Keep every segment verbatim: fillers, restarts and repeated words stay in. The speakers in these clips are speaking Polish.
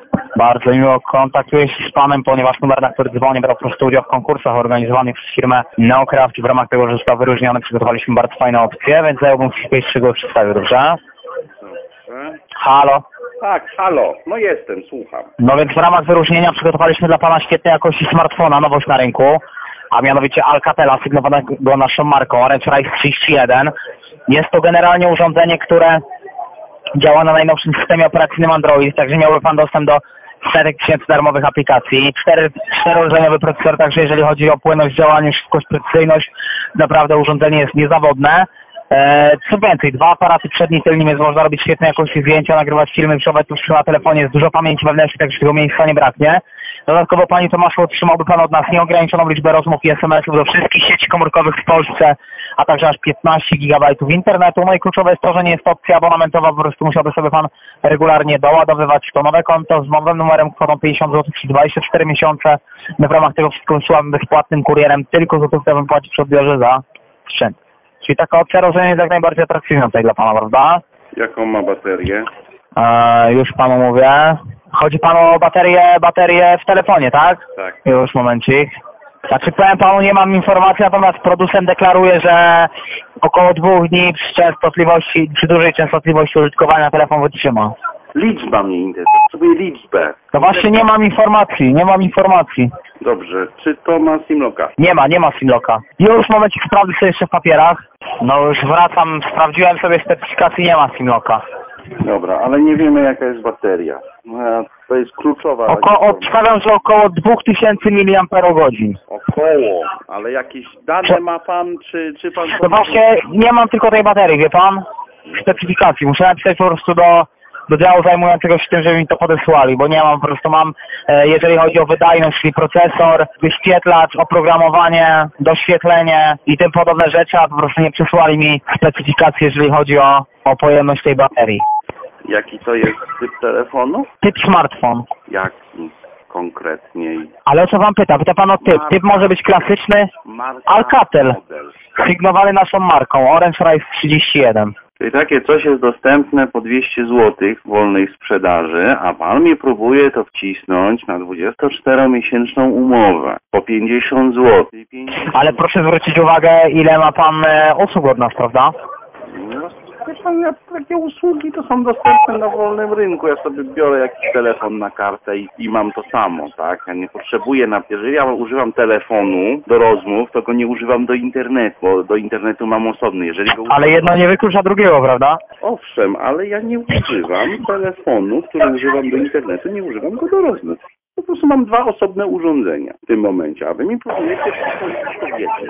Bardzo miło, kontaktuję się z panem, ponieważ numer, na który dzwonię, brał po prostu udział w konkursach organizowanych przez firmę Neocraft. W ramach tego, że został wyróżniony, przygotowaliśmy bardzo fajne opcje, więc zająłbym się kiedyś, czego przedstawił, dobrze? Dobrze. Halo? Tak, halo, no jestem, słucham. No więc w ramach wyróżnienia przygotowaliśmy dla pana świetnej jakości smartfona, nowość na rynku, a mianowicie Alcatela, sygnowanego naszą marką Orange Rise trzydzieści jeden. Jest to generalnie urządzenie, które działa na najnowszym systemie operacyjnym Android, także miałby pan dostęp do setek tysięcy darmowych aplikacji, cztery, czterorodzeniowy procesor, także jeżeli chodzi o płynność działania, szybkość, precyzyjność, naprawdę urządzenie jest niezawodne. Eee, co więcej, dwa aparaty przedni, tylni, więc można robić świetne jakości zdjęcia, nagrywać filmy, przechować tuż na telefonie, jest dużo pamięci wewnętrznej, także tego miejsca nie braknie. Dodatkowo, panie Tomaszu, otrzymałby pan od nas nieograniczoną liczbę rozmów i es em esów do wszystkich sieci komórkowych w Polsce, a także aż piętnaście gigabajtów internetu. No i kluczowe jest to, że nie jest to opcja abonamentowa, po prostu musiałby sobie pan regularnie doładowywać to nowe konto z nowym numerem, kwotą pięćdziesiąt złotych i dwadzieścia cztery miesiące. My w ramach tego wszystko wysyłamy bezpłatnym kurierem, tylko złotówkę bym płacić przy odbiorze za sprzęt. Czyli taka opcja rozwiązania jest jak najbardziej atrakcyjna tutaj dla pana, prawda? Jaką ma baterię? Eee, już panu mówię. Chodzi panu o baterię, baterię w telefonie, tak? Tak. Już momencik. Znaczy powiem panu, nie mam informacji, natomiast producent deklaruje, że około dwóch dni przy częstotliwości, przy dużej częstotliwości użytkowania telefon wytrzyma. Liczba mnie interesuje, potrzebuję liczbę. No właśnie nie mam informacji, nie mam informacji. Dobrze, czy to ma simlocka? Nie ma, nie ma simlocka. Już momencik, sprawdzę sobie jeszcze w papierach. No już wracam, sprawdziłem sobie specyfikacji, nie ma simlocka. Dobra, ale nie wiemy jaka jest bateria. No, to jest kluczowa. Oko obstawiam, że około dwa tysiące miliamperogodzin. Około, ale jakieś dane ma pan, czy, czy pan... No właśnie nie mam tylko tej baterii, wie pan? Specyfikacji. Muszę napisać po prostu do, do działu zajmującego się tym, żeby mi to podesłali, bo nie mam, po prostu mam, e, jeżeli chodzi o wydajność, czyli procesor, wyświetlacz, oprogramowanie, doświetlenie i tym podobne rzeczy, a po prostu nie przysłali mi specyfikacji, jeżeli chodzi o, o pojemność tej baterii. Jaki to jest typ telefonu? Typ smartfon. Jaki konkretniej? Ale o co pan pyta? Pyta pan o typ. Typ może być klasyczny. Marka, Alcatel. model. Sygnowany naszą marką Orange Rise trzydzieści jeden. Czyli takie coś jest dostępne po dwieście złotych w wolnej sprzedaży, a pan mi próbuje to wcisnąć na dwudziestoczteromiesięczną umowę po pięćdziesiąt złotych. Ale proszę zwrócić uwagę, ile ma pan e, usług od nas, prawda? No, wie pan, ja, takie usługi to są dostępne na wolnym rynku. Ja sobie biorę jakiś telefon na kartę i, i mam to samo, tak? Ja nie potrzebuję, na, jeżeli ja używam telefonu do rozmów, to go nie używam do internetu, bo do internetu mam osobny. Jeżeli go używam... Ale jedno nie wyklucza drugiego, prawda? Owszem, ale ja nie używam telefonu, który używam do internetu, nie używam go do rozmów. Po prostu mam dwa osobne urządzenia w tym momencie, a wy mi próbujecie to wiecie.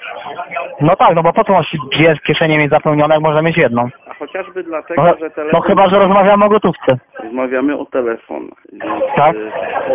No tak, no bo po co masz dwie kieszenie mieć zapełnione, jak może mieć jedną? A chociażby dlatego, No, że telefon... no chyba, że rozmawiamy o gotówce. Rozmawiamy o telefonach. Więc, Tak. e,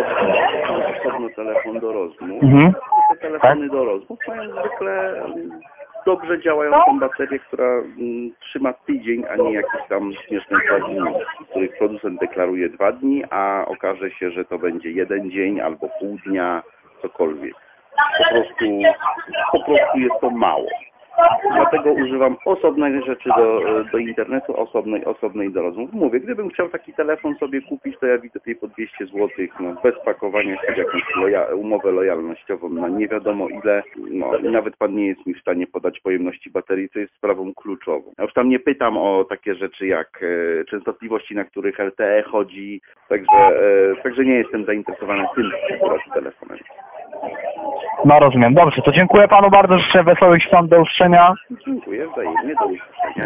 osobno telefon do rozmów. Mhm. Te telefony do rozmów mają zwykle mm, dobrze działającą baterię, która mm, trzyma tydzień, a nie jakieś tam śmieszne dwa dni, z których producent deklaruje dwa dni, a okaże się, że to będzie jeden dzień albo pół dnia, cokolwiek. Po prostu, po prostu jest to mało. Dlatego używam osobnej rzeczy do, do internetu, osobnej, osobnej do rozmów. Mówię, gdybym chciał taki telefon sobie kupić, to ja widzę tutaj po dwieście złotych, no, bez pakowania się w jakąś loja, umowę lojalnościową na nie wiadomo ile. No i nawet pan nie jest mi w stanie podać pojemności baterii, co jest sprawą kluczową. Ja już tam nie pytam o takie rzeczy jak e, częstotliwości, na których L T E chodzi, także, e, także nie jestem zainteresowany tym telefonem. No rozumiem. Dobrze, to dziękuję panu bardzo, życzę wesołych świąt, do usłyszenia. Dziękuję wzajemnie, do usłyszenia.